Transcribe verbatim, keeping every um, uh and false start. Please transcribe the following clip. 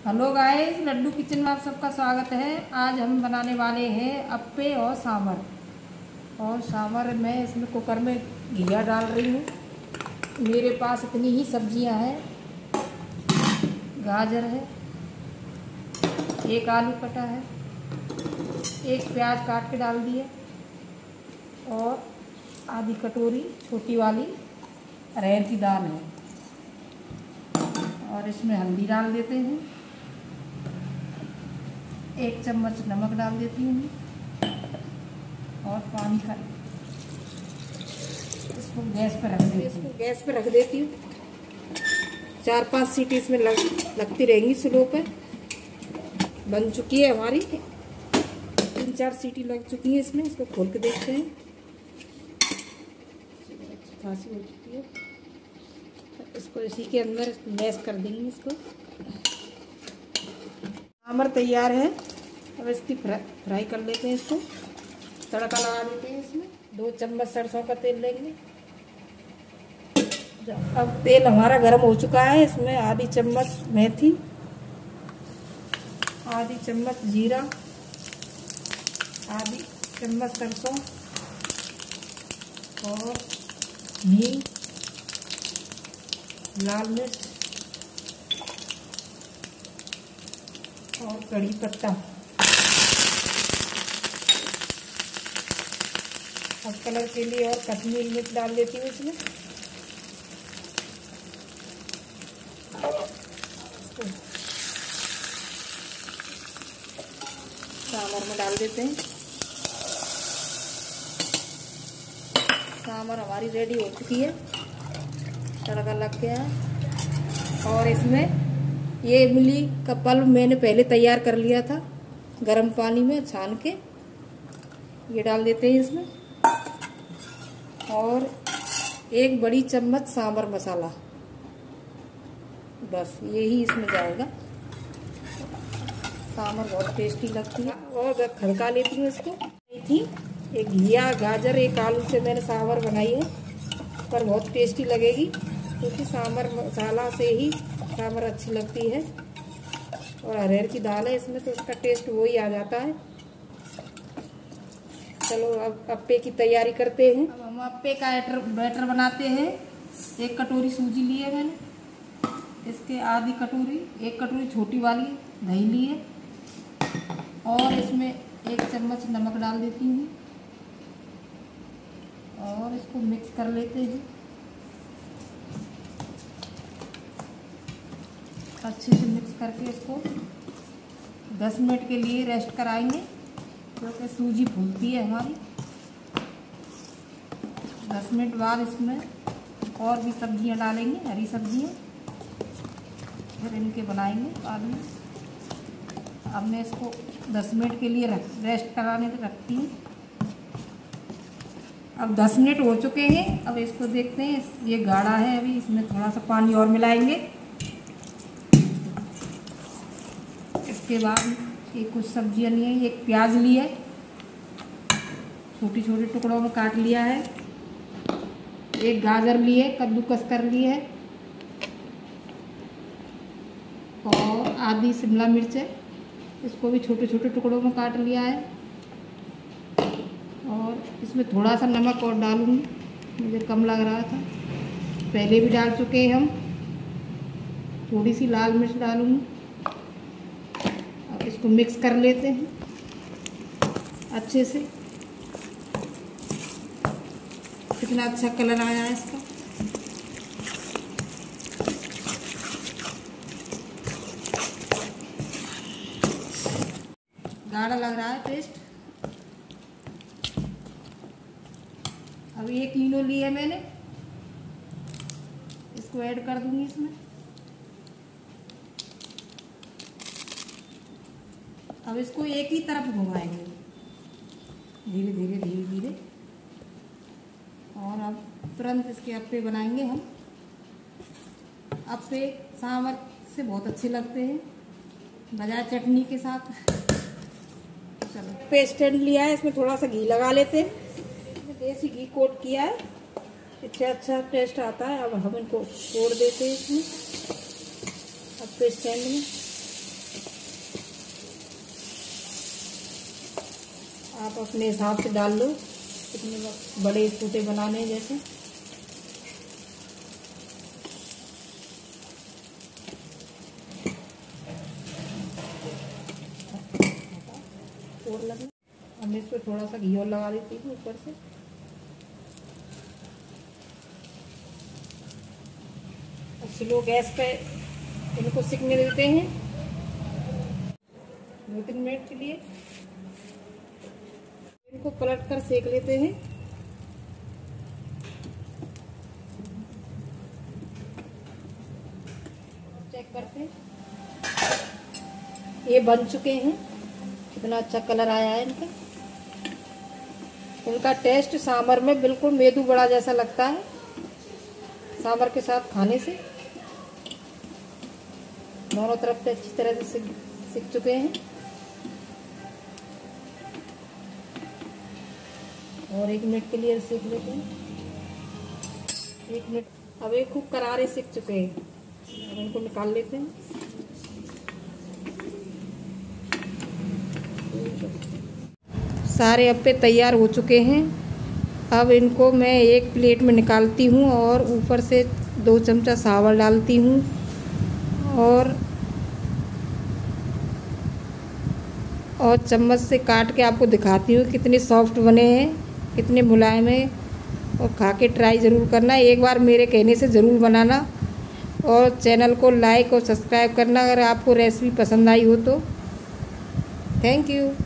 Hello guys, Laddu kitchen में आप सबका स्वागत है। आज हम बनाने वाले हैं अप्पे और सांभर। और सांभर मैं इसमें कुकर में घिया डाल रही हूँ। मेरे पास इतनी ही सब्जियां हैं। गाजर है, एक आलू कटा है, एक प्याज काट के डाल दिए और आधी कटोरी छोटी वाली अरहर की दाल है। और इसमें हल्दी डाल देते हैं, एक चम्मच नमक डाल देती हूँ और पानी का इसको गैस पर रख देती इसको गैस पर रख देती हूँ। चार पांच सीटी इसमें लग, लगती रहेंगी स्लो पे। बन चुकी है हमारी, तीन चार सीटी लग चुकी है इसमें। इसको खोल के देखते हैं। खांसी हो चुकी है, इसको इसी के अंदर मैश कर देंगे। इसको सांभर तैयार है। अब इसकी फ्राई कर लेते हैं। इसको तड़का लगा देते हैं। इसमें दो चम्मच सरसों का तेल लेंगे। अब तेल हमारा गर्म हो चुका है। इसमें आधी चम्मच मेथी, आधी चम्मच जीरा, आधी चम्मच सरसों और हींग, लाल मिर्च और कड़ी पत्ता। अब कलर के लिए और कश्मीरी मिर्च डाल देती हूँ इसमें। सांभर में डाल देते हैं। सांभर हमारी रेडी हो चुकी है, तड़का लग गया है। और इसमें ये इमली का पल्प मैंने पहले तैयार कर लिया था गर्म पानी में छान के, ये डाल देते हैं इसमें। और एक बड़ी चम्मच सांभर मसाला, बस यही इसमें जाएगा। सांभर बहुत टेस्टी लगती है। और खड़का लेती हूँ इसको। थी एक घिया, गाजर, एक आलू से मैंने सांभर बनाई है, पर बहुत टेस्टी लगेगी क्योंकि सांभर मसाला से ही सांभर अच्छी लगती है। और अरहर की दाल है इसमें, तो उसका टेस्ट वही आ जाता है। चलो अब अप्पे की तैयारी करते हैं। अब हम अप्पे का बैटर बनाते हैं। एक कटोरी सूजी ली है मैंने, इसके आधी कटोरी, एक कटोरी छोटी वाली दही ली है। और इसमें एक चम्मच नमक डाल देती हूँ और इसको मिक्स कर लेते हैं। अच्छे से मिक्स करके इसको दस मिनट के लिए रेस्ट कराएंगे क्योंकि सूजी फूलती है हमारी। दस मिनट बाद इसमें और भी सब्जियां डालेंगे, हरी सब्जियां, फिर इनके बनाएंगे बाद में। अब मैं इसको दस मिनट के लिए रख रेस्ट कराने रखती हूँ। अब दस मिनट हो चुके हैं। अब इसको देखते हैं, ये गाढ़ा है अभी, इसमें थोड़ा सा पानी और मिलाएंगे। इसके बाद ये कुछ सब्जियां ली है। एक प्याज ली है, छोटी छोटी टुकड़ों में काट लिया है। एक गाजर ली है, कद्दूकस कर ली है। और आधी शिमला मिर्च है, इसको भी छोटे छोटे टुकड़ों में काट लिया है। और इसमें थोड़ा सा नमक और डालूंगी, मुझे कम लग रहा था, पहले भी डाल चुके हैं हम। थोड़ी सी लाल मिर्च डालूंगी। अब इसको मिक्स कर लेते हैं अच्छे से। कितना अच्छा कलर आया है इसका। गाढ़ा लग रहा है टेस्ट। अब एक किलो ली है मैंने, इसको ऐड कर दूंगी इसमें। अब इसको एक ही तरफ घुमाएंगे धीरे धीरे धीरे धीरे। और अब तुरंत इसके अप्पे बनाएंगे हम। अप्पे सांभर से बहुत अच्छे लगते हैं बजाय चटनी के साथ। चलो अप्पे स्टैंड लिया है, इसमें थोड़ा सा घी लगा लेते हैं। देसी घी कोट किया है, इससे अच्छा टेस्ट आता है। अब हम इनको तोड़ देते हैं इसमें अप्पे स्टैंड में। आप अपने हिसाब से डाल लो, कितने बड़े छोटे बनाने हैं जैसे। और लगना हम इस पर थोड़ा सा घी और लगा देती हूँ ऊपर से। स्लो गैस पे इनको सिकने देते हैं दो तीन मिनट के लिए। इनको पलट कर सेक लेते हैं। चेक करते हैं, ये बन चुके हैं। कितना अच्छा कलर आया है इनका। इनका टेस्ट सांभर में बिल्कुल मेदू वड़ा जैसा लगता है, सांभर के साथ खाने से। दोनों तरफ से अच्छी तरह से सिक सिक चुके हैं। और एक मिनट के लिए सेक लेते हैं। एक मिनट। अब ये खूब करारे सिक चुके हैं। अब इनको निकाल लेते हैं। सारे अप्पे तैयार हो चुके हैं। अब इनको मैं एक प्लेट में निकालती हूँ और ऊपर से दो चमचा सांभर डालती हूँ और और चम्मच से काट के आपको दिखाती हूँ कितने सॉफ्ट बने हैं, कितने मुलायम हैं। और खा के ट्राई ज़रूर करना, एक बार मेरे कहने से ज़रूर बनाना। और चैनल को लाइक और सब्सक्राइब करना अगर आपको रेसिपी पसंद आई हो तो। Thank you.